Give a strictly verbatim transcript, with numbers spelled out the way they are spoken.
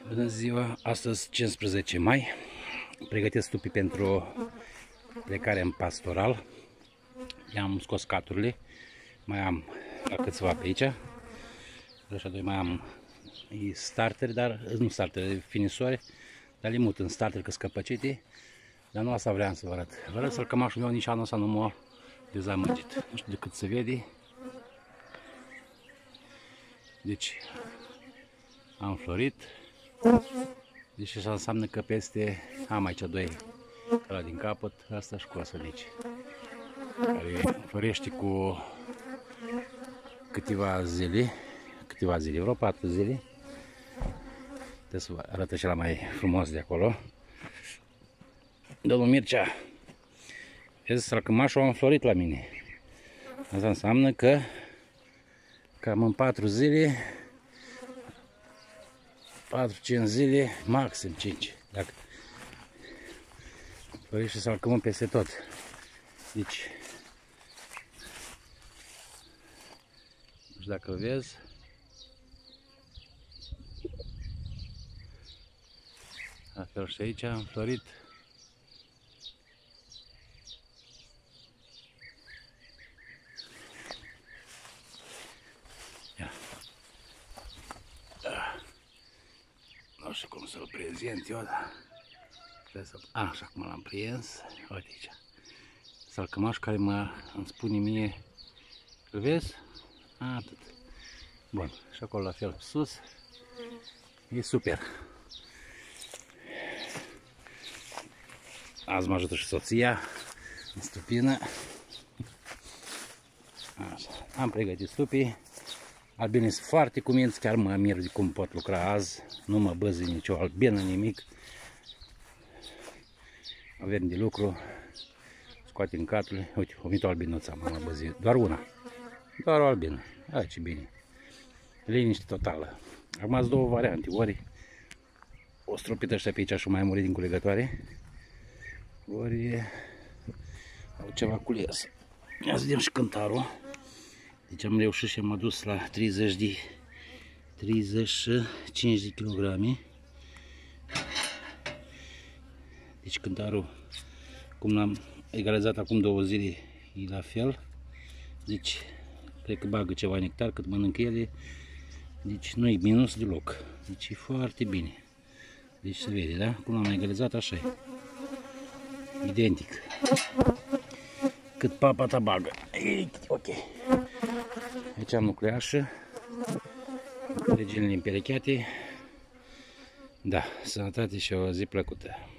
Bună ziua! Astăzi, cincisprezece mai, pregătesc stupii pentru plecare în pastoral. I-am scos caturile, mai am la câțiva pe aici. Așa doi mai am starteri, dar nu starteri, finisoare, dar le mut în starter că scăpăcite. Dar nu asta vreau să vă arăt. Vă arăt sălcămașul meu, nici anul ăsta nu m-a dezamăgit. Nu știu de cât se vede. Deci, am florit. Deci așa înseamnă că peste, am aici doi, ăla din capăt, asta și cu asta de aici, care florește cu câteva zile, câteva zile, vreo patru zile. Trebuie să vă arăt ceva mai frumos de acolo. Domnul Mircea, vezi, sălcămașul a înflorit la mine. Asta înseamnă că cam în patru zile, patru cinci zile, maxim cinci, dacă florește și salcămăm peste tot. Deci, nu știu dacă vezi, la fel și aici am florit. Nu știu cum să-l prezint eu, dar trebuie să... A, așa cum l-am prins, uite aici. Sălcămașul care mă îmi spune mie, îl vezi? Atât. Bun, și acolo la fel sus. E super. Azi mă ajută și soția în stupină. Așa. Am pregătit stupii. Albinii sunt foarte cuminți, chiar mă mir de cum pot lucra azi. Nu mă băzi nicio albină, nimic. Avem de lucru. Scoatem caturile. Uite, o venit o albinuță, m-am băzit. Doar una. Doar o albină. Hai, ce bine. Liniște totală. Acum ați două variante. Ori o stropită ăștia pe aici și mai murit din culegătoare. Ori au ceva cules. Ia să vedem și cântarul. Deci am reușit și am adus la treizeci de treizeci și cinci de kilograme. Deci cântarul, cum l-am egalizat acum două zile, e la fel. Deci cred că bagă ceva nectar cât mănâncă ele. Deci nu e minus deloc. Deci e foarte bine. Deci se vede, da? Cum l-am egalizat, așa e. Identic. Cât papa ta bagă. Ok. Aici am nucleașă. Reginele împerecheate. Da, sănătate și o zi plăcută.